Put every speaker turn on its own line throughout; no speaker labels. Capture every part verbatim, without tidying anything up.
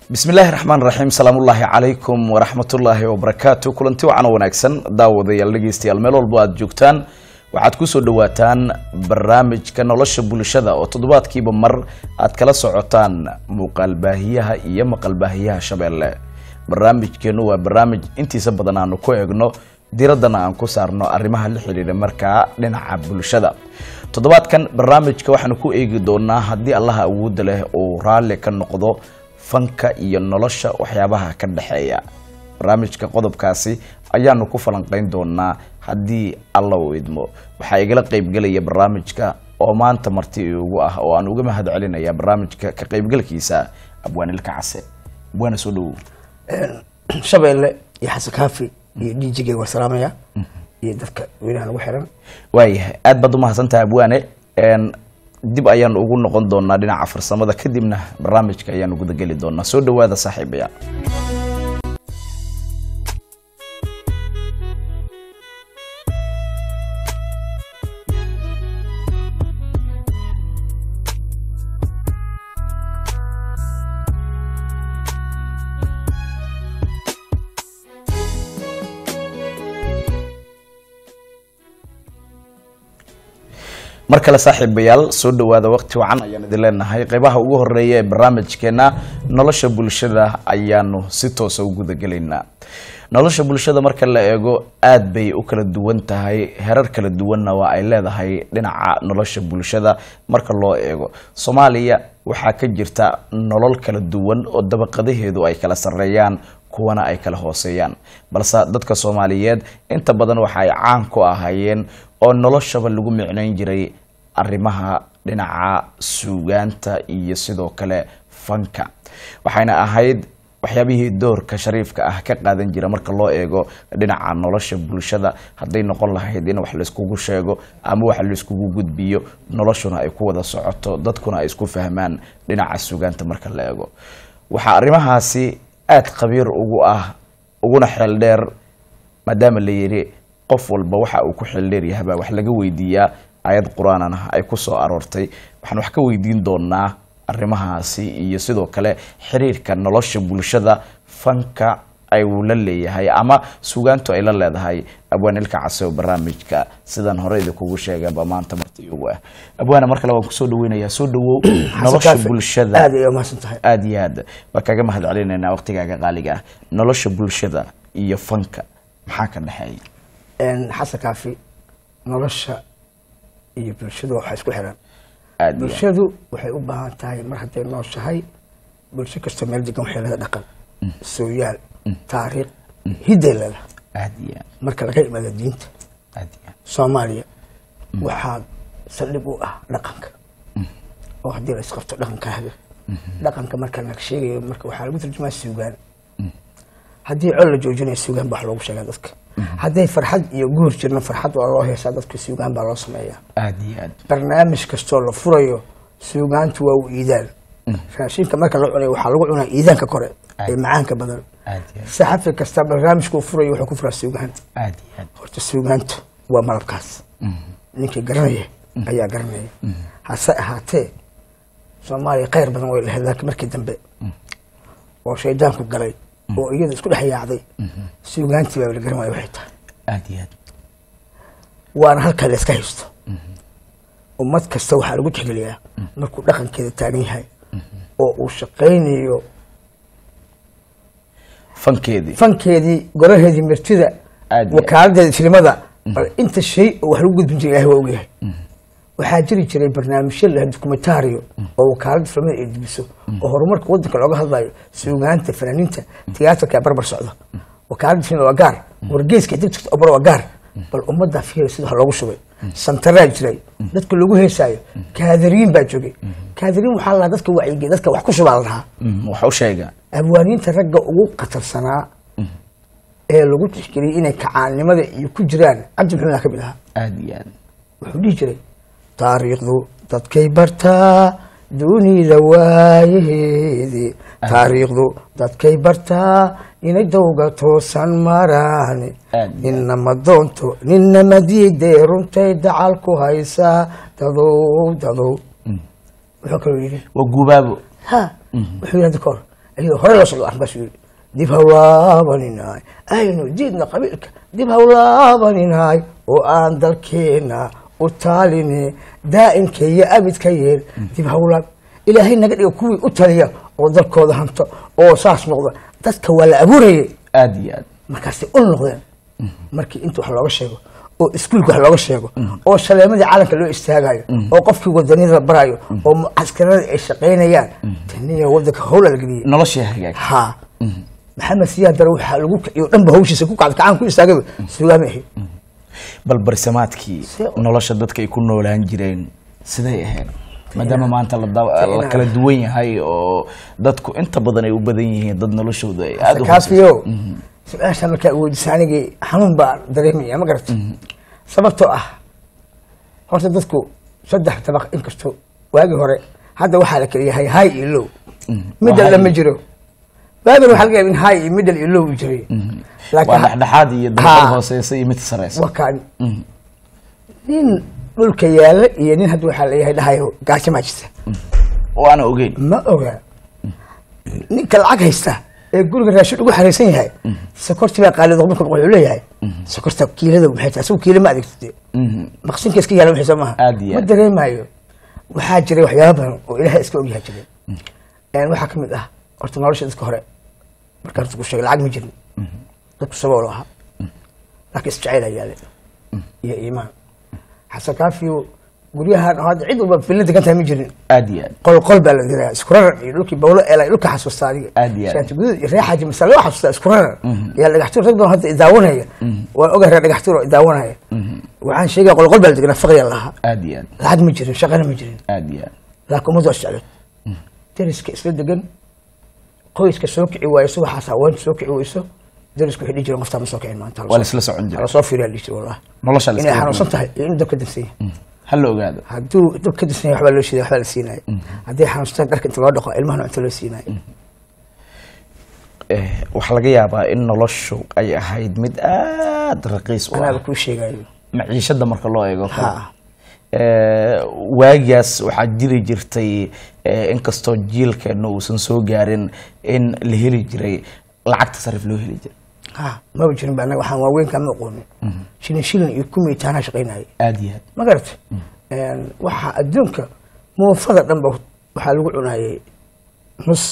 بسم الله الرحمن الرحيم سلام الله عليكم ورحمة الله وبركاته كلنتي وعنا وناكسن داوديال dhageystayaal meel walba aad joogtaan waxaad ku soo dhawaataan barnaamijka nolosha bulshada oo toddobaadkiiba mar aad kala socotaan muuqaal baahiyaha iyo maqal baahiyaha Shabeelle barnaamijkeenu waa barnaamij intiisa badan aan ku eegno diradana aan ku saarno arrimaha la xiriira markaa dhinaca bulshada toddobaadkan barnaamijka waxaan ku eegi doonaa hadii Allah awood leh oo raali ka noqdo fanka iyo nolosha waxyaabaha ka dhaxeeya barnaamijka qodobkaasi ayaanu ku falanqeyn doonaa hadii alla uu idmo waxa igala qayb galaya barnaamijka oo maanta marti ugu ah oo aan uga mahad celinaya barnaamijka ka qayb galkiisa abwaan ilka case abwaan soo dhaw
Shabeelle iyo Xasan Kaafi iyo D J wa salaamaya iyo dadka weeraha lagu xiran
waayahay aad baad u mahadsantahay abwaane een dib ayaan ugu noqon doonaa dhinaca farsamada kadibna barnaamijka ayaan ugu gali doonaa soo dhawaada saaxiibaya markale saaxiibayaal soo dhawaada waqti wacan ayaan idin leenahay qaybaha ugu horeeya ee barnaamijkeena nolosha bulshada ayaanu si toos ah ugu gudagaleynaa nolosha bulshada marka la eego aad bay u kala duwan tahay herar kala duwanna waa ay leedahay dhinaca nolosha bulshada marka loo eego Soomaaliya waxa ka jirta nolol kala duwan oo dabaqadaheedu ay kala sareeyaan kuwana ay kala hooseeyaan balse dadka Soomaaliyeed inta badan waxa ay caan ku ahaayeen oo noloshaba lagu micnayn jiray arrimaha dhinaca suugaanta iyo sidoo kale fanka waxayna ahayd waxyaabihii doorka shariifka ah ka qaadan jira marka loo eego dhinaca nolosha bulshada haday noqon lahayd in wax la isku sheego ama wax la isku gudbiyo noloshuna ay ku wada socoto dadkuna ay isku fahmaan dhinaca suugaanta marka la eego waxa arrimahaasi aad qabiir ugu ah uguna xeel dheer maadaama la yiri qof walba waxa uu ku xildheer yahay wax laga weydiiyaa ayad quraanana ay ku soo aroortay waxaan wax ka weydiin doonaa arrimahaasi iyo sidoo kale xiriirka nolosha bulshada fanka ay uu la leeyahay ama suugaantu ay la leedahay abwaan ilka case oo barnaamijka sidan hore idin kugu sheegay ba maanta martii ugu ah abwaan marka la waan ku soo dhaweynayaa soo dhawow nolosha bulshada
aad iyo mahadsantahay
aad iyo aad waa kaga mahad celinayna waqtigaaga qaaliga ah nolosha bulshada iyo fanka maxaa ka dhaxeeya
een Xasan Kaafi nolosha iyo bulshadu waxa isku xiran bulshadu waxay u baahan tahay mar haday nooshahay bulsho kasta meel degan waxay leedahay dhaqan sooyaal taariikh hidalada
aadiya
marka laga imaado diinta
aadiya
Soomaaliya waxa saldhig u ah dhaqanka oo hadii la isqabto dhaqankaaga dhaqanka marka la sheegayo marka waxa lagu tarjumaa suugaan hadii col la joojinayo suugaan baa loogu sheegaa dadka hadday farxad iyo guur jirna farxad waa loo heesaa dadka suugaan baa loo sameeyaa
aad iyo aad
barnaamij kasto la furayo suugaantu waa u iidaan raashinka marka la cunayo waxa lagu cunaa iidaanka kore ee macaanka badan
aad iyo
saxafi kasta barnaamijku furayo wuxuu ku furaa suugaanta
aad iyo aad
horta suugaantu waa malabkaas ninkii garanaya ayaa garanaya hase ahaatee Soomaaliya qayr badan way leedahay laakiin markii dambe oo shaydaanku galay oo iyada isku dhex yaacday suugaantii baa la garan waayay waxay tahay
aad iyo aad
waana halka la iska haysto ummad kasta waxa lagu tixgeliyaa markuu dhaqankeeda taagan yahay oo uu shaqeynayo
fankeedii
fankeedii goraheedii martida wakaaladda filimada inta shay oo wax lagu gudbin jiray Ilaahay waa ogyahay waxaa jiri jiray barnaamijyo la dokumentaariyo oo wakaaladda filimada ay dibiso oo horumarka wadanka looga hadlayo suugaanta fanaaniinta tiyaatarka barbar socda wakaaladda filimada waa gaar wargeyska dadka oo bar waa gaar bal ummadda fiir sida loogu shubay santaraa jiray dadka lagu heesaayo kaadiriin baa joogay kaadiriin waxa la dadka wacyiga dadka wax ku shubaa lahaa
waxa uu sheegaa
abwaaniinta ragga ugu qatarsanaa ee lagu tixgeliyay inay kacaanimada iyo ku jiraan Cabdi Maxamed ka mid ah
aad iyo aad
wuxuu dhigi jiray taariikhdu dadkay bartaa dunida waayaheedii taariikhdu dadkay bartaa inay dawga toosan maraan inna ma doonto ninna ma diiday runtay dacal ku haysaa dadow dadow wuxuu kaloo yidhi
waa gubaabo
ha wuxuu yidhi kor iyadoo hore loo socdo arrinkaas yidhi dib hawlaabaninaay aynu diidna qabiilka dib hawlaabaninaay oo aan dalkeena u taaline daa'imka iyo abidka yeel dib hawlaab ilaahay naga dhiga kuwii u taliya oo dalkooda hanto oo saas noqda dadka waa la abuurayay
aad iyo aad
markaasay ul noqdeen markii inta wax looga sheego oo iskuulka wax looga sheego oo shaleemadii calanka loo istaagayo oo qofkii wadaniyada la barayo oo askarada ay shaqaynayaan taniya wadanka howla la geliyay
noloshii hagaag
ha maxamed siyaad dare waxaa lagu kiciyo dhanba hawshiisa ku kacda kacaan ku istaagaba sugaama ahayd
bal barsamaadkii nolosha dadka ay ku noolaan jireen siday ahayd maadaama maanta la kala duwan yahay oo dadku inta badan ay u badan yihiin dad noloshooda ay aad u
kaafiyo su-aasha markaa weydiisa anigii xanuun baa dareemaya ma garata sababtoo ah horta dadku saddex dabaq inkastoo waagii hore hadda waxaa la kala yahay hay iyo low middle lama jiro waagii waxaa laga yaaba in hay iyo middle iyo low u jiray
waa dhexdhexaad iyo dabaqad hooseysa iyo mid sareysa
wakaan nin dhulka yaala iyo nin hadda waxaa leeyahay dhahayo gaajo maa jirta
oo aan ogeyn
ma oga ninka lacag haysta ee guriga raashin ugu xareysan yahay sokorti baa qaalido marka wuxuu leeyahay sokorta kiilada waxay tahay asuu kiilo ma adeegtay maqsinka iska yaala wixii samaha ma dareemayo waxaa jiray waxyaabo badan oo ilaahay iska ogyahay jiray een waxa kamid ah horta nolosha dadka hore markaan ku sheegay lacag ma jirin dadku sabab lahaa laakiin isjacayl ayaa leh iyo iimaan xasan kaafiyo guryahan hadda cid walba filin degantahay ma jirin
aad iyo aad
qol qol baa la diraa isku rarar iyo dhulkii bawlo eelay dhulka xasuusta adiga
aad iyo aad
shaanti guud iyo reexaji masala wax xasuusta isku rarar yaa dhagaxtuur rag badan hadda idaawanaya waan ogahay dhagaxtuur oo idaawanaya waxaan sheegay qol qol baa la diraa faqriya lahaa
aad iyo aad
lacag ma jirin shaqana ma jirin
aad iyo aad
laakiin umadu isjeclay deriska isla degan qoyska soo kici waayo subaxaas haween soo kici wayso derisku xidhi jiray qofta ma soo kicin maanta
wala isla socon jiray
soo fiiriya dhigtay wallahi
nolosha la
inay xanuunsan tahay in dabka dansan
hal ogaado
hadduu dabka dansan waxba loo shiiday waxba la siinay haddii xanuunsan dharka inta loo dhaqo ilmaha cunto loo siinay
eh waxa laga yaabaa in noloshu ay ahayd mid aad raqiis u ah
anaa ku sheegayo
maciishada marka loo eego ee waagiyaas waxaa jiri jirtay inkastoo jiilkeena uusan soo gaarin in la heli jiray lacagta sarif loo heli jiray
ha ma jirin baa anaga waxaan waaweyn kama aqoonin shilin shilin iyo kumii taana shaqaynayay
aad iyo aad
ma garata waxa adduunka muufada dhanba waxaa lagu cunayay nus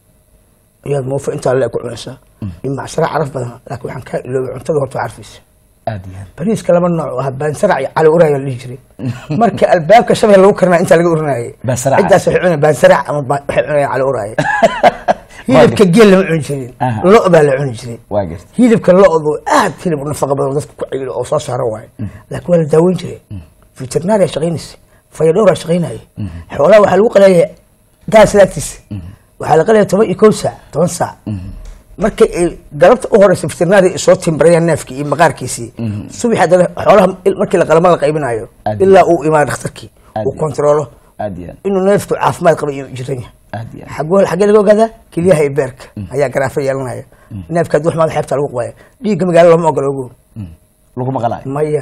ayaad muufa intaa le ku cunaysaa in macsara caraf badan laakiin waxaan ka iloobay cuntada horta carfaysa
aad iyo aad
bariiska laba nooc ah baansarac iyo cali uraya la dhihi jiray marka albaabka shabeel lagu karnaa intaa laga urinayay intaas waxay cunayaan baansarac ama waxay cunayaan cali uraya hilibka geel lama cuni jirin lo baa la cuni jiray hilibka lo-du aad hilib nafaqo badan dadka ku cayilo oo soo saaro waayo laakiin waa la daaweyn jiray veterinary shaqaynaysa fayadhowra shaqaynaya xoolaha waxaa lagu qalayay gaas laagtiisa waxaa la qalayay toban iyo kow saac toban saac markay ay galabta u horeysa veterinary soo timbarayaan neefkii iyo maqaarkiisii subax haddana xoolaha markii la qalama la qaybinayo ilaa uu imaado dhakhtarkii uu kontrolo inuu neefku caafimaad qaba iyo jiran yahay xagoo xagee laga ogaadaa keliyaha iyo beerka ayaa garaafa yeelanaya neefka haddii wax maada xeebta lagu qabaya dhiigga magaalo lama ogola ogow
laguma qalaayo
maya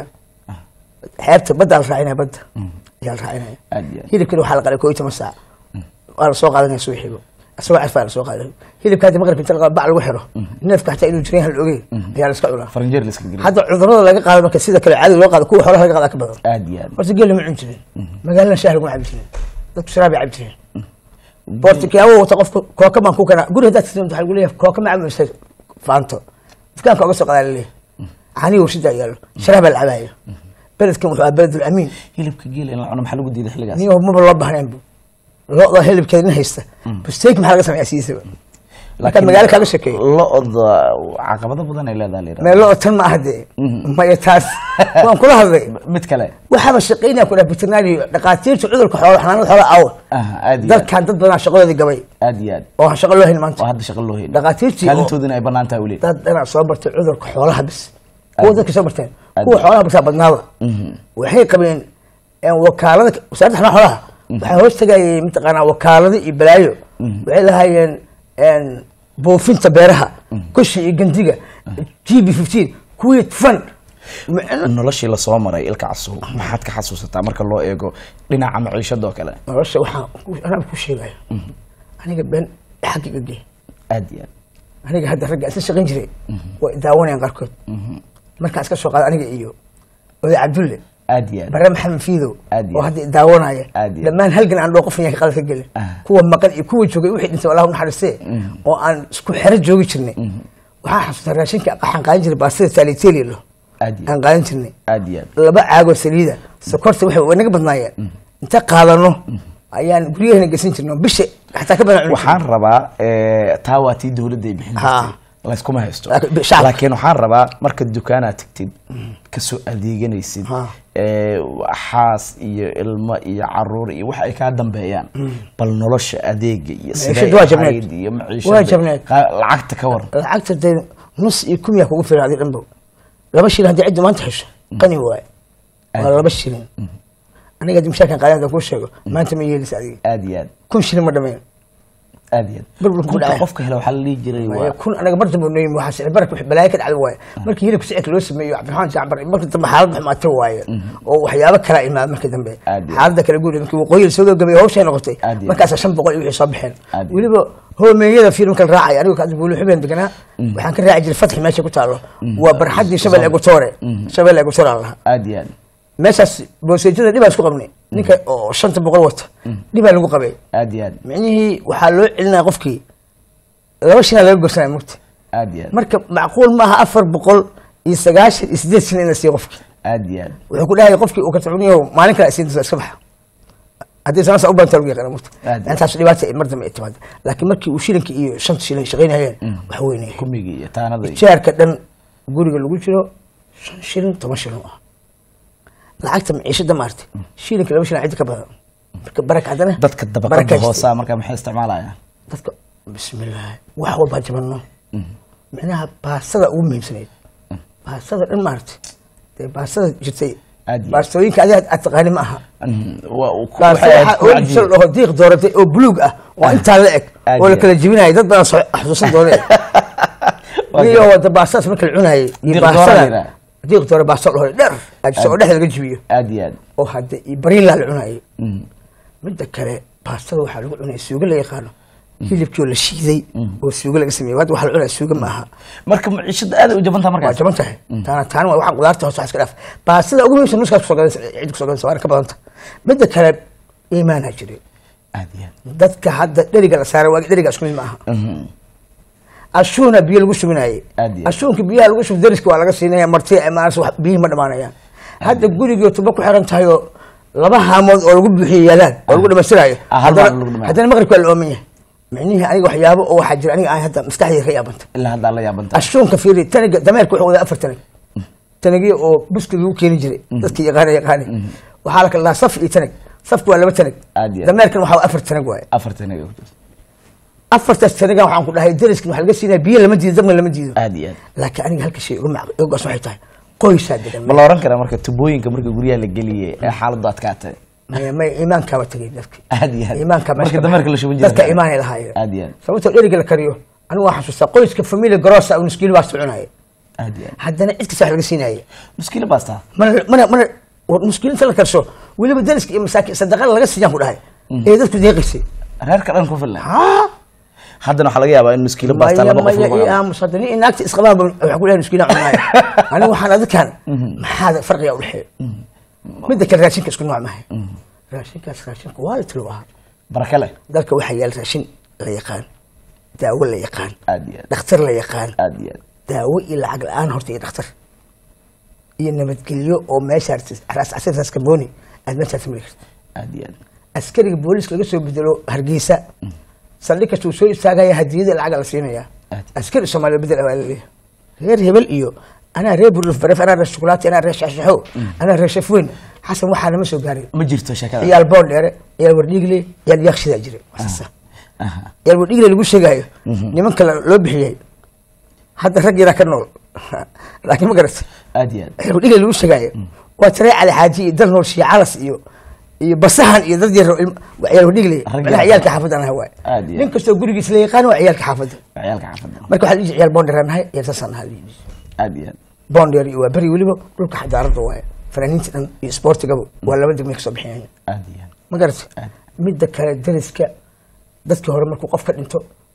xeebta baddaa la raacinaya badda ayaa la raacinaya hilibkana waxaa la qalay koo iyo toban saac waa la soo qaadanaya subaxiiba asagoo carfaa la soo qaaday hilibka hadii maqribka inta bac lagu xiro neefka hataa inuu jiran yahay la ogeyn ayaa la iska cunaa
faranjeer la iska geliyo
hadda cudurrada laga qaado marka sida kale caadi loo qaado kuwa xoolaha laga qaada ka badan
aad iyo aad
horta geel lama cuni jirin magaalada shaah laguma cabi jirin dadku sharaab ay cabi jireen bortikaawo wata qofka kooka baan ku kana guri haddaad tirin waxaa lagu leeyahay kooka ma cabaysa faanto dukaanka uga soo qadaa laleeyahay canii warshidaa yaalo sharaab baa la cabaaya beledkan wuxuu ahaa beledul amiin
hilibka geel in la cuno maxaa lagu diiday xilligaas
niyo maba loo baahnayn bu lo-da hilibkeeda nin haysta busteek maxaa laga sameeyaa sidiisaba marka magaalo kaaga sheekeeyo
lo-da caqabado badan ay leedahay leedahay
mee lo-da tan ma aha dee maya taas waan kula hadlay
mid kale
waxaaba shaqaynaya ku dhaha veterinary dhaqaatiirta cudurka xoolo xanaanada xoolo aawo dalkan dad badan shaqadoodii gabay
aad iyo aad
oo shaqo loo hayn maanta
oo hadda shaqo loo hayn
dhaqaatiirtii
kaalintoodina ay bannaan tahay weli
dad dhanaa soo bartay cudurka xoolaha bis kuwa dadka soo barteen kuwa xoolaha bartaa badnaada waxay qabeen wakaalada wasaaradda xanaanada xoolaha waxay hoos tagayay mataqaanaa wakaalada iyo balaayo waxay lahaayeen buufinta beeraha kushi iyo gandiga g b fifteen kuwii fan
noloshii lasoo maray ilka casuub maxaad ka xasuusataa marka loo eego dhinaca maciishada oo kale
nolosha waxaan anaa ku sheegaya aniga been xaqiiqa gee
أديان
أنا هذا الرجال تشغل جري وداوني أنقركض مركز كسر قال أنا إيو وذا عبد الله
أديان
برا محمد فيدو
أديان
وهذا داوني
أديان
لما هلقنا عن وقفني يا خالد الجل كوا مقال يكون شوقي واحد أنت والله نحرسه وأن سكون حرج جوي شني وحاسس الراشين كأحن قاعد يجري بس تالي تالي له
أديان
أنا قاعد شني
أديان
لبا عاقل سليدة سكرت وحي ونقبض نايا أنت قالناه أيان قريه نقسين شنو بش حتى كبر
وحان ربا تاواتي دولة دي بحين la iskuma haysto
Shacabka.
laakiin waxaan rabaa marka dukaanaad tagtid kasoo adeeganaysid ee xaas iyo ilmo iyo caruur iyo wax ay ka dambeeyaan bal nolosha adeega iyo sida iyo maciishada lacagta ka war
lacagta nus iyo kumya kugu fiiraaday dhanbo laba shilin hadii cid maanta hesho qani waay wala laba shilin aniga dimshaakan qaadada ku sheego maanta ma yeelis adiga
aad iyo aad
kun shilin ma dhameeyo
أديان كل قفك هلا وحل لي جري
كل أنا قبرت منه وحاسس برك بلاك على الواي مركي هيك سعك لوس ميو عبد الرحمن جعبر مركي تم حالد ما تواي وحيابك كلا إمام مركي ذنبه حالدك اللي يقول إنك وقيل سودا قبل هو شيء نقطي مركي عشان بقول يصبحين ولي هو مية في مكان راعي يعني كان يقولوا حبين بكنا وحن كان راعي الفتح ماشي كنت على وبرحدي شبه الأقطوري شبه الأقطوري الله
أديان
meeshaas boosajada dib aan isku qabnay ninka oo shanta boqol wata dib aan ugu qabay
aad iyo aad
macnaheedu waxa loo celinaa qofkii laba shan laga goosnaa mugti
aad iyo aad
marka macquul maaha afar boqol iyo sagaashan iyo sideed sano in si qofkii
aad iyo aad
wuxuu ku dhahay qofkii uu ka tacuniyo maalin kale siinta iska baxa hadii sanad u bantar ugu qana mugti intaas dhibaata ay martaba itimaad laakiin markii uu shilinka iyo shanta shilin shaqeynayeen wax weyn ay
kumigi iyo taanada
jeerka dhan guriga lagu jiro shan shilin toban shilin lacagta maciishada maartay shilinka laba shilin cid ka badan marka barak hadana
dadka dabaqada hoosa marka maxay isticmaalayaan
dadka bismillaah wax walba jabano macnaha baasada ugu muhiimsaneed baasada dhan maartay ee baasada jirtay baasooyinka adiga aad taqaani ma aha
waa ku
waxay oo diiq dooratay oo buluug ah waa inta la eg oo la kala jibinayo dad badan soo xasuusan doonay iyo wada baasas marka la cunayay iyo baasada diiq doora baasal hore dheer aad soo dhex laga jibiyo
aad iyo aad
oo hadda ibriil la cunay midda kale baastada waxa lagu cunay suuga la yaqaan hilibkii la shiiday oo suuga laga sameeyay waxa la cunay suuga ma aha
marka maciishada aad u jabantaa marka
jabantaa taana taana waxa qudaarta hoos iska dhaaf baastada ugu muhiimsan nuska soo gadan cid ku soo gadan sawir ka badanta midda kale iimaan ajiri
aad iyo aad
dadka hadda dheriga la saaray waa dheriga isku mid ma aha ashuuna biyo lagu subinayay ashuunka biyaha lagu sub dariska waa laga siinaya marti amaas wax biyo ma dhamaanayaan hadda guriga tuba ku xiran tahay oo laba haamood oo lagu buuxiyo yalaan oo lagu dhamasirayo hadana maqribka la oomin yahay macnihi aniga waxyaabo oo waxa jira aniga aan hadda maskaxdayda ka yaabanta
illa hadda la yaabanta
ashuunka fiiri taniga dameerku wuxuu wadaa afar tanag tanagi oo buskil lagu keeni jiray dadkii yaqaan yaqaan waxa la kala saf iyo tanag safku waa laba tanag dameerkan waxa afar tanag waay
afar tanag
afartaas tanaga waxaan ku dhahay dariska waxa laga siinaa biyo lama diido dabna lama diido
aad iyo aad
laakiin aniga halka shay ugu macquul uga soo xigtay qoysa degan
ma la oran karaa marka tubooyinka marka guriyaha la galiyay ee xaaladdu adkaatay
ma ma iimaanka ba tagay dadka
aad iyo aad
iimaanka
marka dameerka la shubin jiray
dadka iimaan ilahay
aad iyo aad
sababtoo dheriga la kariyo anigu waxaan xasuustaa qoyska family grossa oo nuskiil baa soconaya
aad iyo aad
haddana cid kasta laga siinaya
nuskiil baasta
mana mana mana nuskiil inta la karso waliba dariska iyo masaakiin sadaqa laga siiyaan ku dhahay ee dadku deeqisay
reerka dhan ku filan ha haddana waxa laga yaabaa in muskiilo baasta laba qof
lagu yaa musadani inaagta isqabaan waxa ku leeyahay muskiilo cunay aniga waxaan adkaan maxaa farqiga u dhaxay midda kale raashinka isku nooc maahay raashinkaas raashinka waa la tiro ah
baraka leh
dalka waxa yaal raashin la yaqaan daawo la yaqaan
aad iyo
dhakhtar la yaqaan
aad iyo
daawo iyo lacag la'aan horta iyo dhakhtar iyo nabadgelyo oo meesha raas asaas ka booni aad meesha timid
aad iyo
askariga booliska laga soo bedelo hargeysa saldhigka uu soo istaagaya hadiyada lacag la siinaya askari Soomaali bedel awaalay reer hebel iyo ana reer burluf baraf ana reer shukulaati ana reer shashxo ana reer shafweyn xasan waxa lama soo gaarin
ma jirto shakada
iyo alboon dheere iyo wardhigle iyo yakhshida jire waxa aha iyo wardhigle lagu sheegayo nimanka loo bixiyay hadda rag yara ka nool laakiin ma garat
aad iyo
aad wardhigle lagu sheegayo waa taray cali xaaji dal nool shii calas iyo iyo basahan iyo dad yar waxay wadiglay ciyaalka xaafadana hawa nin kasto gurigiisa la yaqaan waa ciyaalka xaafada
ciyaalka xaafada
marka waxa la ciyaal bonder anahay iyo tasan hal
aad iyo
bonder iyo bari waliba dhulka xadaarada waay fanaaniinta dhan iyo sportiga waa laba degmo ka soo bixiyaan
aad iyo
ma garat midda kale dariska dadka hore markuu qof ka dhinto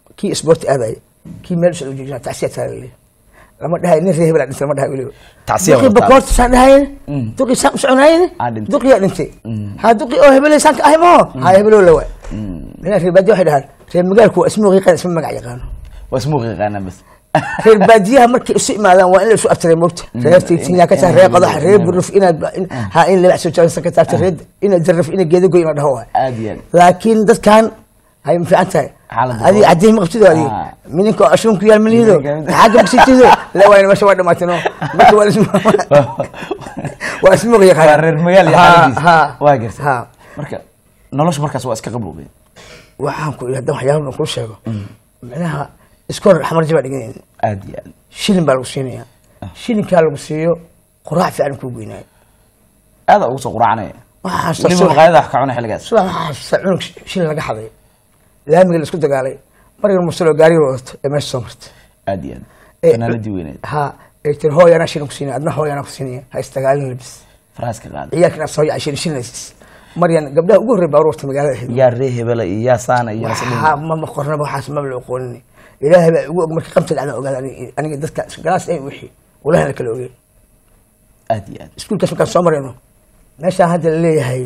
كي سبورت أباي كي مالش الوجينا تعسية تالي لما ده إني فيه بلا أنت لما ده وليه
تعسية
دوقي بكورت سان هاي دوقي سام سعناين
عاد انت.
دوقي أنت ها دوقي أوه بلا سانك أهي ما هاي بلو لوا هنا في بدي واحد هذا في المجال كو اسمه غير اسمه مقع يقانو
واسمه غير أنا بس
في البادية مركي أسيء ماذا وإن سوء أبتري موت ريفتي تنيا كتر ريق قضاء ريب بالرف إنا ها إن اللي بحسوا جالس كتر تريد إن جرف إن جيدو قيمة هو
عادي
لكن ده كان هاي في أنت هذه عدين مقصود هذه منك عشرون ريال من هذا حاجة بسيطة لا وين مش واحد ما تنو مش ولا اسمه واسمه غير
قرر ميال
ها ها
واجرس
ها
مركا نولش مركز واسك قبله بين
waxaan ku yiraahdaa waxyaabo ku sheego macnaha iskoor xamar jabaa dhigan
عادي يعني
shilin baa lagu siinayaa shilinka lagu siiyo quraac fiican ku goynaayo
هذا هو قرعنه
waxaan
ولما
soo
الغاية wax ka cunay xilligaas
waxaan sacunug shilin laga xaday laamiga la isku dagaalay markii musulo gaari wadato ee meesha soo martay
عادي يعني انا ladii weyneed
ha ee tir hooy ana shilin ku siinay adna hooy ana ku siinay ha istagaalin labis
faraaska qaad
iyakna soo yaashin shilin maryan gabdhaha ugu horreeyay baaruurta magaalada ahayd
yaa reehebela iyo saana iyo
ha ma ma qornaba waxaas ma la aqoonin ilaahay baa ugu og markii qabta dhacda ogaad aniga dadka galaas ay wixii walaha kala ogeey
عادي يعني
iskuulka markaan soo marayno meesha hadda la leeyahay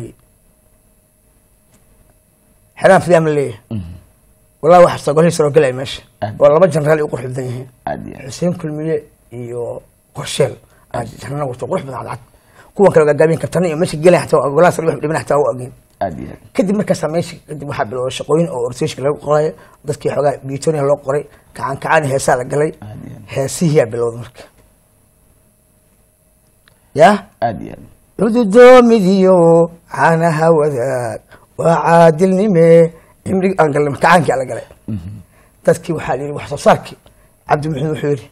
xiraan fiican la leeyahay wallahi waxa soo galay soo galay meesha oo laba jeneraal ay u qurux badan yihiin
عادي يعني
xuseen kulmiye iyo qorsheel aad jeneraal wato qurux badan cad kuwa kale gaabin kartan iyo meesha galay xataa golaas wax dhiban xataa u agin
عادي يعني
kadib markaas meesha kadib waxa bilowday shaqooyin oo ortayshka lagu qoray dadkii xogaa biitooniya loo qoray kacan kacan heesaa la galay heesihiya bilowday marka ya
عادي يعني
ududoomidiyo caanaha wadaag waa caadilnime imrig aan galnay kacaankii la galay dadkii waxaa la yidhi wax soo saarkii cabdi maxamed wuxuu yidhi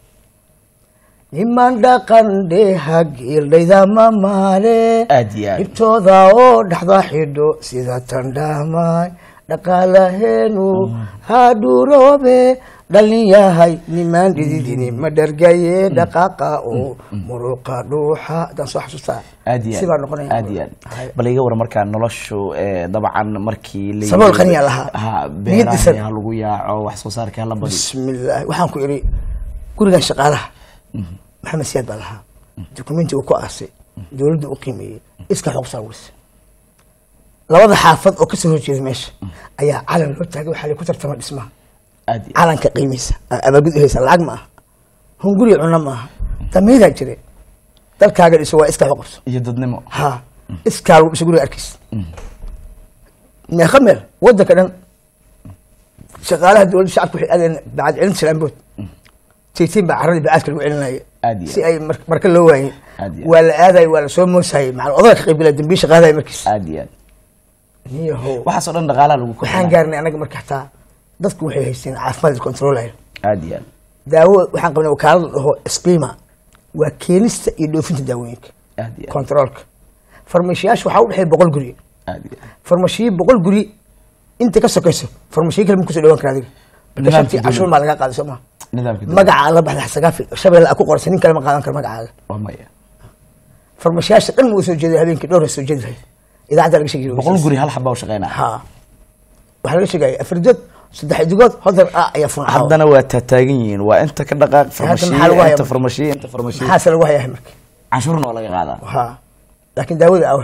niman dhaqan dheha geeldhayda ma maale
عادي يعني
dhibtooda oo dhaxda xidho sida tandhaamay dhaqaalaheenu hadhuuroobe dhalin yahay nimaan dhididini ma dhargaye dhaqaaqa oo muruqa dhuuxa hadaan soo xasuustaa
عادي يعني
sibaa noqonaya
عادي يعني bal iga war markaa noloshu ee dabcan markii la
sabool qaniya lahaa
ha beeraha lagu yaaco wax soo saarka la badi
bismillah waxaan ku iri gurigan shaqaalaha maxamed siyaad baa lahaa dukumenti uu ku aasay dowladda u qiimeeyey iska xoog saawis labada xaafad oo ka soo horjeeda meesha ayaa calan loo taagay waxaa la ku tartama dhismaha
عادي
calanka qiimiisa abagud haysa lacag ma aha hunguri cunna ma aha tamiida jire dalkaaga dhiso waa iska xoqabso
iyo dadnimo
ha iska lagu dhiso guriga arkiis ma khamel wadanka dhan shaqaalaha dowladda shacabku waxay aadeen bacad cilin salaambood تيتين بعرض بعاد كل وعلنا سي أي مركز لواي ولا هذا ولا سو موسى مع الأضواء قبيلة دنبيش هذا مركز
عادي
هي هو
وحصل عندنا غالة لو كنا
وحن قارني أنا مركز حتى ضدك وحي هيسين عفمال الكنترول هاي
عادي
داو وحن قبل وكالة هو سبيما وكينست يدو فين تداوينك
عادي
كنترولك فرمشياش وحاول حي بقول قري
عادي
فرمشي بقول قري أنت كسر كسر فرمشي كلام كسر دوان كرادي بكشفتي عشان ما لقى قاعد سماه magaca la baxda xasagaafi shabeel aku qorsanin kala ma qaadan kar magacaada
wamaya
farmashiyaasha dhan uu soo jeeday habeenkii dhowr soo jeeday idaacada laga sheegay
boqol guri hal xabaa u shaqeynaa
ha waxa laga sheegay afardod saddex digood hodar ah ayaa fun
haddana waa taagan yihiin waa inta ka dhaqaaq farmashiya inta farmashiya inta farmashiya
xaas lagu hayaa markii
cashuurna waa laga qaadaa
ha laakiin daawada awah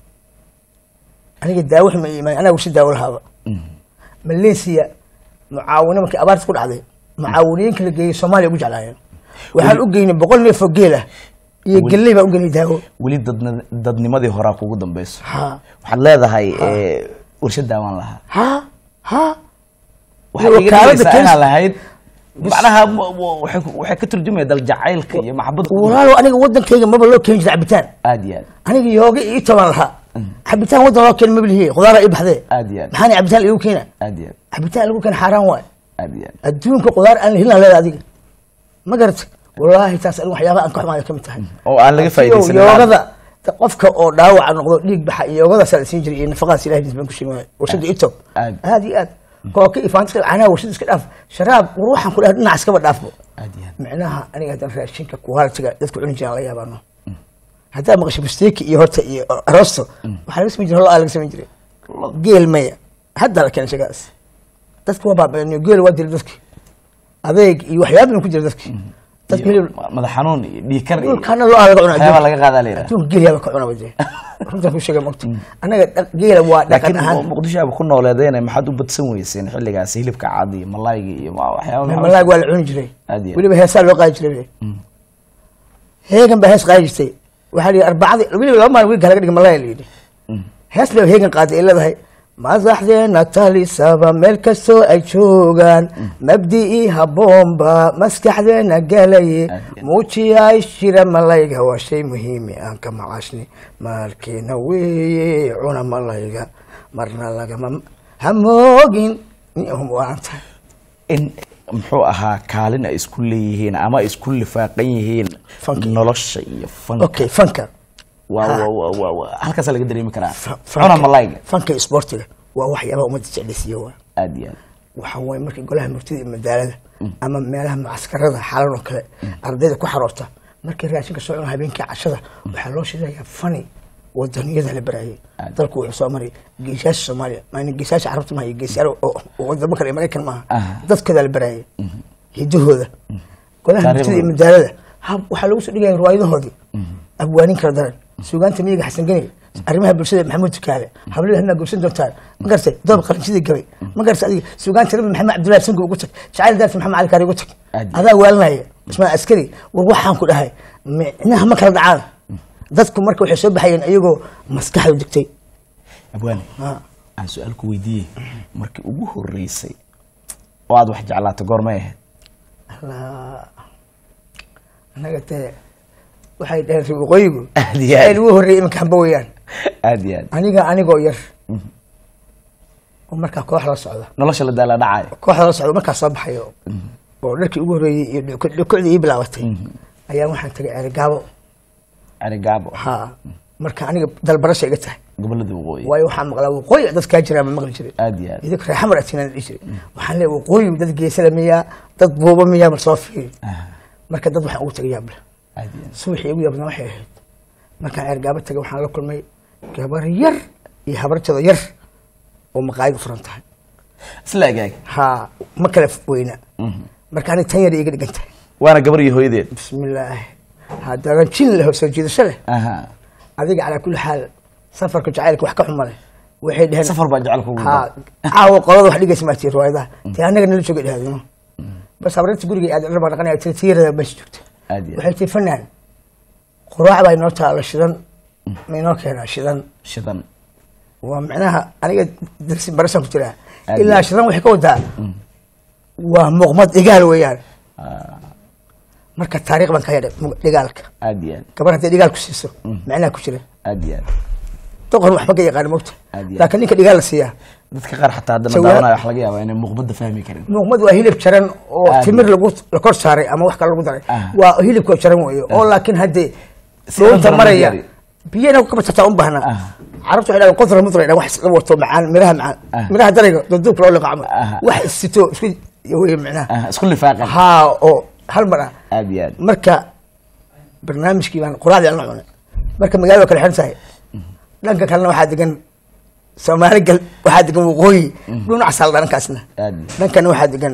aniga daawo ma iimaan anagu si daawo lahaaba malaysia mucaawino markii abaarta ku dhacday معاونين كل جاي سومالي أبو جعلان وحال أوجيني بقول لي فوقيله يقول لي بقول لي داو
وليد ضد ضد نماذج هراك وجودهم بس
ها
وحال هذا هاي ورشد داوان لها
ها ها
وحال يقول أنا لهاي معناها وحكي ترجمة دل جعيل كي محبط
والله أنا ودن كي ما بقول كي يجزع بتان
عادي
أنا يوجي يتمر لها حبتان ودن الله كلمة بالهي خضار يبحث
عادي
محاني عبتان اللي كينا
عادي
حبتان اللي كان حرام واي
adduunka
qudaar aan helna la adiga ma garatay wallahi taas aan waxyaabo aan ku xumaado kamid tahay
oo aan laga faa'iideysan
yoogada qofka oo dhaawac noqdo dhiig baxa yoogada salsiin jiray in faqaas ilaahay bisban ku sheegay warshada itob aadi aad kooka ifaantiska ana warshada iska dhaaf sharaab ruuxan ku dhaaf dhinac iska dhaafbo macnaha aniga hadan raashinka ku haltiga dadku cunin jiraan la yaabano hadaa maqashay busteeki iyo horta iyo arosto waxa laga sameeyay holo laga sameeyay jiray geel maya hadda la keen shaqaas dadka waa baabeen geel waa dilay dadki adeeg iyo waxyaabo ku jira dadki dadki
madax xanuun dhiig kar
kana loo laga cunaa
waxyaabo laga qaadaa leeyahay
adduun geel yaa ka cunaa wajee runta ku sheegay magta anaga geela waa dhaqan ahaan
Muqdisho ay ku nooleedeen maxaad u badsan weyseen xilligaas hilibka caadi iyo malaayga iyo waxyaabo
malaayga waa la cuni jiray waliba heesaa loo qaadi jiray heegan baa hees qaadi jirtay waxa la arbacada waliba laba maalin wiilka laga dhigay malaay la yidhi hees baa heegan qaaday ay leedahay madaxdeena talisaba meel kastoo ay joogaan mabdii habboonba maskaxdeena galaye muujiyay shira malayga waa shay muhiimi aan ka macaashni maalkeena weeye cuna malayga marna lagama hamoogin waanta
in muxuu ahaa kaalin ay isku leeyihiin ama ay isku lifaaqan yihiin nolosha iyo fanka
okay fanka
halkaas laga dareemi karaa cuna malayga
fanka sportiga waa waxyaabo umada jeclaysiiyo waa
aad iyo
waxa way markii golaha murtida iyo madaalada ama meelaha macaskarada xalan oo kale ardayda ku xaroorta markii raashinka soo cunaa habeenkii cashada waxaa loo sheegayaa fani wadaniyada la baraayay dalku wuxuu soo maray geesaasha Soomaaliya maana geesaasha carabta ma iyo geesaar oo wadamo kale Mareykan ma dadkooda la baraayay hidahooda golaha murtida iyo madaalada waxa lagu soo dhigay riwaayadahoodii abwaanin kala daran suugaanta miyiga xasan gani arrimaha bulshada maxamuud kaale hablaha hadna goobsan doontaan ma gartay doob qalinsidii galay ma gartay adiga suugaanta nabi maxamed cabdullaahi sango ugu tag jacayl daarta maxamed cali kaari ugu tag adaa waalnaya isma askari war waxaan ku dhahay inaha ma kala dhacaan dadku marka waxay soo baxayeen ayagoo maskaxda degtay
abwaani aan su'aal ku weydiiyay markii ugu horeysay oo aad wax jeclaato goorma ahayd
allah anaga tee waxay dhahay waqooyigu ay ugu horeeyay imanka xamba weeyaan
aad iyo aad
aniga anigoo yar oo markaa koox la socda
nolosha la daala dhacay
koox la socda markaa soo baxayo oo dharkii ugu horeeyay iyo dhukudii bilaabatay ayaa waxaan tagay Arigaabo
Arigaabo
ha marka aniga dalbarasho iga tahay
gobolada waqooyi
way waxaan maqlaa waqooyi dadka jira ma maqli jiray
aad iyo aad
idinka reexamar atina jiray waxaan leeyahay waqooyi dad geesalamiya dad booba miya mar soo fiir marka dad waxaan ugu tagay yaabla suuxii ugu yabna waxay ahayd markaan Arigaabo tagay waxaan la kulmay gabar yar iyo habartada yar oo maqaayad furan tahay
isla agaag
ha ma kala weyna markaan tan yar iga dhigantay
waana gabar iyo hooyadeed
bismillaah hada jin leh soo jiidasho leh
aha
adiga ala kulli xaal safarka jacaylka wax ka xumale waxay dhaheen
safar baa jacaylku ugu
ha aawo qolada wax dhigaysa ma tii riwaayada tii anaga nala joogay dhaadino bas habarta guriga aad raba dhaqanay tirtirada bas joogta waxay tii fanaan quraac baa inoo taalo shidan ma inoo keenaa shidan
shidan
waa macnaha aniga darsi barasan ku jira ilaa shidan waxay ka wadaa waa muuqmad igaal weeyaan marka taariikh baan ka yeedhay dhigaalka
aad iyo aad
gabar haddii dhigaal ku siiso macnaha ku jira
aad iyo aad
doqon waxba ka yaqaan moogta laakiin ninka dhigaal la siiyaa
dadka qaar xataa haddana daawanaya wax laga yaabaa inay muuqmada fahmi karin
muuqmad waa hilib jaran oo timir lagu la kor saaray ama wax kale lagu daray waa hilibka jaran weeyo oo laakiin haddii doonta maraya biyana ku kabata u baahna carabtu waxay dhahaan qodra mudra wax isla wato macaan miraha macaan miraha dariga duduk loo liqaamo wax isito isku weey macnaha
isku lifaaqan
ha oo hal mar
aad iyo aad
marka barnaamijkii baan quraacda la cunay marka magaalada kale xiran tahay dhanka kalena waxaa degan Soomaali gal waxaa degan waqooyi dhinac sal dhankaasna dhankana waxaa degan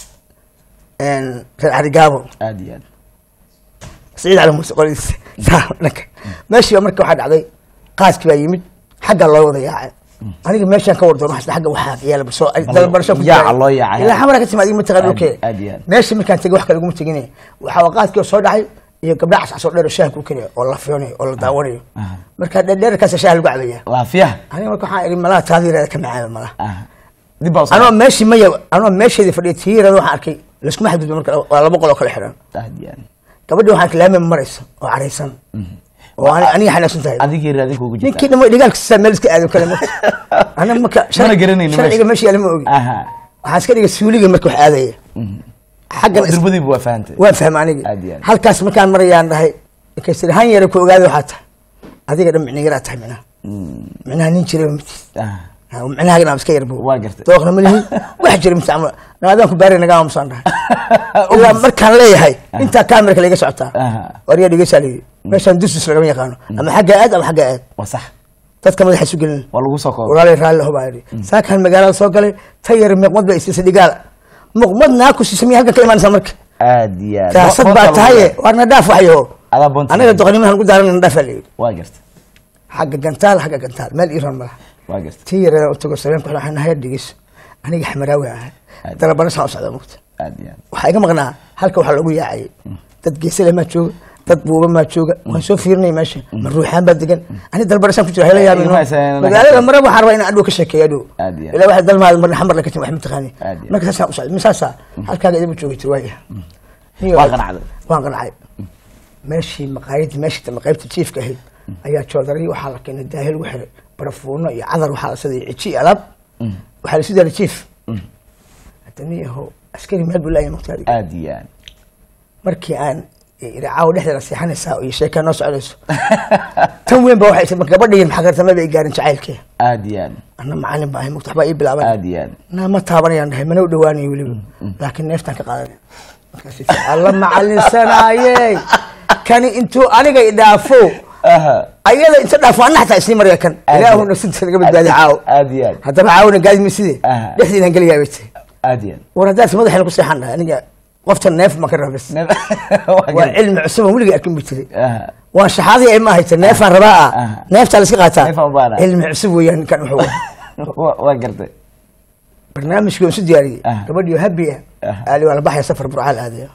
een reer Arigaabo
aad iyo aad
Saciid Cali Muuse qolis dhanka meeshii marka waxaa dhacday qaaski baa yimid xagga loo wada yaacay aniga meeshan ka wardoon waxa xagga waxa yaala barso dal barso ku
yaa loo yaacay
ila xamara ka timaad ma taqaan okay meeshii markaan tagay wax kale ugu tagaynay waxa waqaadkii soo dhacay iyo gabdha cas soo dheer shaah ku keenay oo la fiyoonay oo la daawanayo marka dheer ka shaah lagu cabaya
la fiyaa
aniga marka waxaan iri malaha taadiirada ka macaan malaha
dib baa
anoo meeshii ma yaw anoo meeshii fadhiyo tiirada waxaan arkay la isku maxduud marka waa laba qol oo kala xiran
aadiyaan
gabadha waxaan kalaamay marayso oo careysan oo aniga xanaaqsan tahay
adiga raadinku ugu jirta
ninkii dhamo dhigaalka sameel iska aado kale ana marka
mana garanayno
sharciga meeshii lama ogi
aha
waxaan iska dhigay suuliga marka wax aadaya xaggan
dirbadii waa fahamtay
waa fahmay aniga halkaas markaan marayaan dhahay kasir han yar ku ogaado waxa tahay adiga dham micniga tahay macnaha macnaha nin jiray ah macnaha ina iska yarbo
waa gartay
dooqna malihi wax jiray mustacmal naadan ku baaray naga amsan dhahay ilaa markaan leeyahay inta kaamirka laga socotaa wariya dhigaysalay meeshan dusus laga yaqaano ama xagga aad ama xagga aad
waa sax
dadka madaxa isu gelin
waa lagu soo koobay
walaalay raalli hubaa yidhi saakan magaalada soo galay tayar muqmad ba isiisa dhigaal muqmad naa ku siisay halka ka imaanaysa marka
aad iyo aad
taasad baa tahay warna dhaaf waxyo
adaa bonta
anaga doqonimahan ku daaran dhaaf leeyahay
waa gartay
xagga gantaal xagga gantaal meel iran ma
waa gartay
tayar oo tago sabeen ku waxaan hayr dhigis aniga xamaraawi ah dalabana soo socda mugta
aad iyo aad
waxa iga maqnaa halka waxa lagu yaacay dad geesale ma joogo dad buuba ma jooga waan soo fiirnay meesha ma ruuxaan bad degan ani dalbarashan ku jira hela yaabin magaalada maraba waxaan rabaa in aan adhow ka sheekeeyo ilaa waxa dalmaad marna xamar la ka tin wax ma taqaani marka saasa u socday misaasa halkaaga idiin joogay tirwaaya
waa qanacday
waan qanacay meeshii maqaayadii meeshii maqaybta jiifka ahayd ayaa joodari waxaa la keenay daahil ugu xiray barafuuno iyo cadar waxaa la saday cici alaab waxaa la sidii jiif hadanii aho askari meel buu leeyahay muqtaadi
aad iyo aad
markii aan iraaw dhexdeeda seexanaysaa iyo sheeka noo socdayso tan weyn ba waxay isma gabadhiin maxaa gartama bay gaarin jacaylkee
aad iyo aad
ana macallin baa mugtax baa ii bilaaban
aad iyo aad
na ma taabanayaan dhahay mana u dhawaanayo weliba laakiin neeftan ka qaadanay markaas alla macallin sanaayey kani intuu aniga i dhaafo ayada inta dhaafo anna xataa isii maraya kan ilaahu nafsinta naga badbaadi caaw
aad iyo aad
haddaba caawna gaadmi sidee dhexdiinan geliyaa waytay
aad iyo aad
war haddaad madaxayna ku seexan dhahay aniga qofta neef ma ka rabis waa cilmi cusub weliga arkin bi jiray waa shaxaadii ay ma hayta neefaan rabaa ah neeftaa la iska qaataa cilmi cusub weeyaan kan wuxuu
waa gartay
barnaamijkii aan isu diyaariyey gabadhii oo habi ah aali waa la baxaya safar burcaal aadaya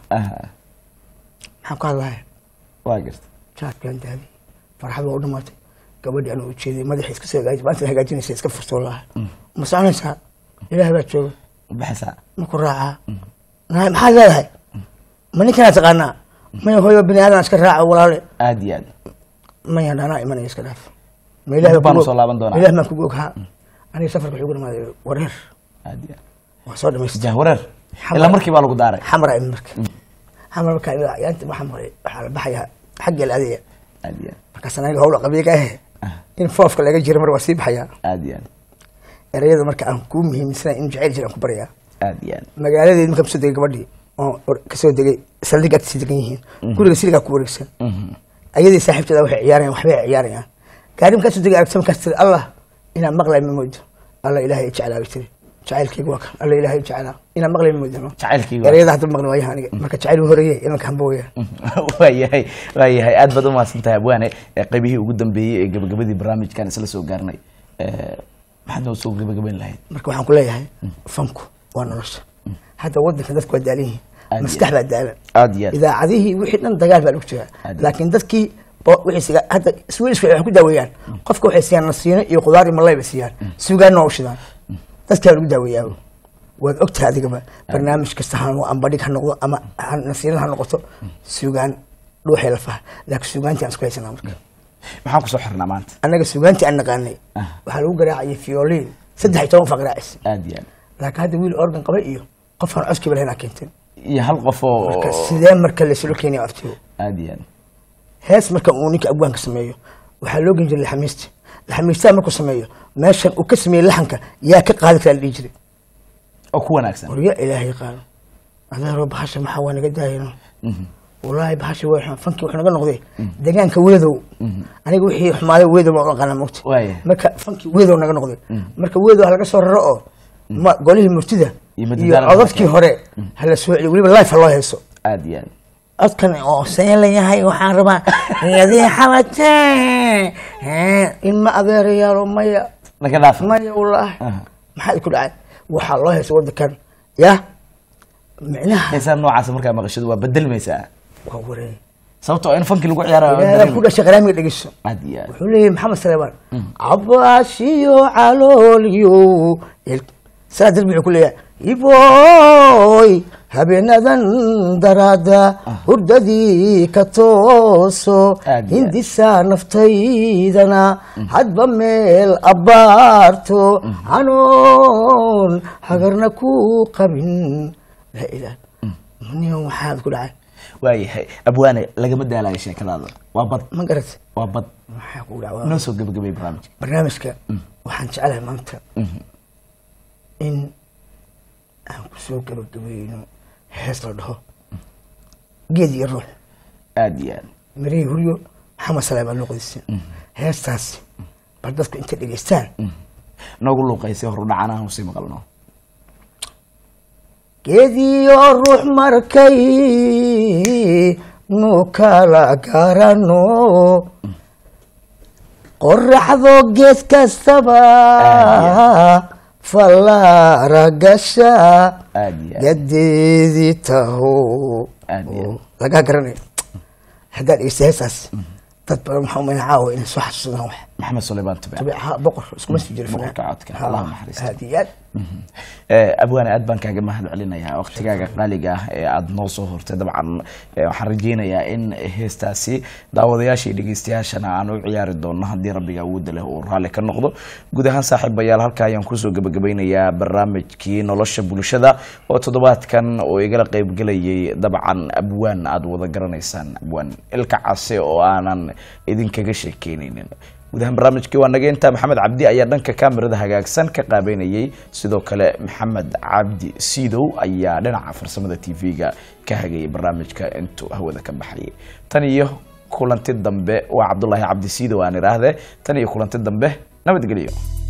maxaan ku hadlahay
waa gartay
jaadkaan daadi farxad waa u dhamaatay gabadhii anuu ujeeday madaxii iska soo hagaajin maanta hagaajinaysa iska furtoo lahaa ma soconaysaa ilaahay baa jooga
baxaysaa
ma ku raacaa maxaad leedahay ma ninkanaa taqaanaa maya hooyo bini aadan iska raaco walaale
aad iyo aad
maya anaa imanaya iska dhaaf ma
baan soo laaban doonaa
ilaah maan kugu oghaa aniga safarka wuxuu ku dhamaaday wareer
aad iyo aad
waa soo dhamaystay
jah wareer ilaa markii baa lagu daaray
xamara imin marka xamar marka yaanta waxaa maray waxaa la baxayaa xagga la adeeya
aad iyo aad
markaas aniga hawla qabiiga ahe in foofka laga jiro mar waa sii baxayaa
aad iyo aad
erayada marka aan kuu muhiimsanay in jacayl jiraan ku baryaa
aad iyo aad
magaaladeed markaan kasoo degay gabadhii oo kasoo degay saldhig agtiisa degan yihiin guriga siligaa ku wareegsan ayadii saaxiibteeda waxay ciyaarayaan waxbay ciyaarayaan gaari markaasoo degay aragta markaas tiri allah inaan maqlay ma moodo alla ilaahay jeclaa bay tiri jacaylkayga waa kan alla ilaahay jeclaa inaan maqlay ma moodo
jacaylkayga
erayada hadda maqli waayaha aniga marka jacayl uu horeeyey inanka hamba weeyaa
waayahay waayahay aad baad u mahadsantahay abwaane qaybihii ugu dambeeyey ee gabagabadii barnaamijkan isla soo gaarnay maxaad noo soo gabagabayn lahayd
marka waxaan ku leeyahay fanku waa nolosha hadda wadanka dadku waa daalan yihiin maskax baa daalan
aad iyo aad
idaacadihii wixii dhan dagaal baa lagu jiraa laakiin dadkii wixii hadda Swedish waxay ku daaweeyaan qofka waxay siiyaan nasiino iyo qudaar iyo malay bay siiyaan suugaan oo shidaan dadka lagu daaweeyaa waad ogtahay adigaba barnaamij kasta haan oo ambadhig ha noqdo ama nasiino ha noqoto suugaan dhuuxay la faa laakiin suugaantii aan isku haysanaa marka
maxaan ku soo xirnaa maanta
annaga suugaantii aan naqaanay waxaa lagu garaacayay violin saddex iyo toban faqraacis
aad iyo aad
laakiin hadda wiil organ qaba iyo qof aan codkiiba lahayn keentay
iyo hal qof oo
sidee marka la isla keenay aftiyo
aad iyo aad
hees marka uu ninka abwaanka sameeyo waxaa loo gen jiray laxamiista laxamiistaa markuu sameeyo meeshan uu ka sameeyey laxanka yaa ka qaadi kara la dhihi jiray
oo ku wanaagsan
warya ilaahay qaado adeero bahasha maxaa waa naga daayano wallaahi bahasha waa fankii wuxuu naga noqday deegaanka weedow aniga wixii xumaaday weedow baan u aqaanaa mogta marka fankii weedow naga noqday marka weedow ha laga soo raro oo ma golihii murtida iyo codadkii hore hala soo celiyo weliba life ha loo hayso
aad iyo aad
codkan oo seen layahay waxaan rabaa iyadii xabatee in ma adeerayaalo maya
laga dhaaf
maya wallaahi maxaa ku dhacay waxaa loo hayso wadankan ya micnaha
heesaa noocaas markaa maqashadu waa bedelmaysaa
waa wareey
sababtoo in fanki lagu ciyaarayo
yaa ku dhashay qaraamiga dhagiso
aad iyo aad
wuxuu leeyahay maxamed Saleeman abashiyo calooliyo saa dalbi wuxuu ku leeyahay iboy habeenadan darada hurdadii ka tooso hindisa naftaydana hadba meel abaarto anoon hagarna ku qabin la ilaah maniyo waxaad ku dhacay
waayahay abwaane lagama daalayo sheekadaada waa bad
ma garat
waa bad
maxaa ku dhacay
noo soo gabagabay barnaamijka
barnaamijka waxaan jecelahay maanta in aan ku soo gabagabayno hees la dhaho geed iyo ruux
aad iyo aad
marii huryo maxamed Saleeman luqadiisa heestaas bal dadku inta dhegeystaan
noogu luuqaysay horu dhacanaha usii maqalno
geediyo ruux markay nu kala garano qoraxdo gees kastaba fallaara gasha gadeedii taho lagaa garanayo haddaad dhegeysta heestaas dad badan waxaa umayna caawa inay soo xasuusadaan wax
maxamed suleymaan tube
tabiica boqor iskuma sii jira
boqorka codka allah naxariisto
aad iyo aad
abwaane aad baan kaaga mahad celinayaa waqtigaaga qaaliga ah ee aad noo soo hortay dabcan waxaan rajeynayaa in heestaasi daawadayaasha iyo dhegeystayaashana aan u ciyaari doono haddii rabbiga awoodda leh uu raalli ka noqdo guud ahaan saaxiibayaal halka ayaan kusoo gabagabeynayaa barnaamijkii nolosha bulshada oo toddobaadkan oo igala qaybgelayay dabcan abwaan aad wada garanaysaan abwaan ilka case oo aanan idinkaga sheekeynaynin gudahaan barnaamijkii waa naga intaa maxamed cabdi ayaa dhanka kamerada hagaagsan ka qaabeynayay sidoo kale maxamed cabdi siidow ayaa dhinaca farsamada t v-ga ka hagayay barnaamijka intuu hawada ka baxayay tan iyo kulanti dambe waa cabdulaahi cabdi siidow aan idhaahde tan iyo kulanti dambe nabadgelyo.